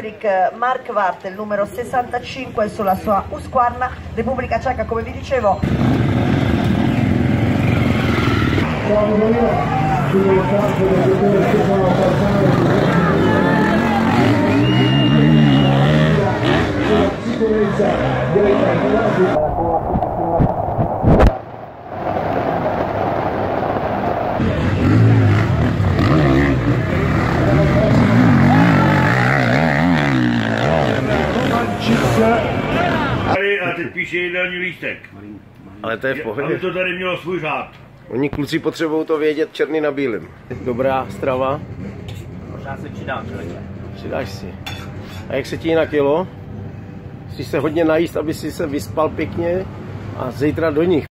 Patrick Marquardt, il numero 65 sulla sua Husqvarna, Repubblica Ceca, come vi dicevo. A teď píše jídelní lístek. Ale to je v pohodě. Aby to tady mělo svůj řád. Oni kluci potřebují to vědět černý na bílém. Dobrá strava. Možná se přidám, člověče. Přidáš si. A jak se ti jinak jelo? Musíš se hodně najíst, aby si se vyspal pěkně a zítra do nich.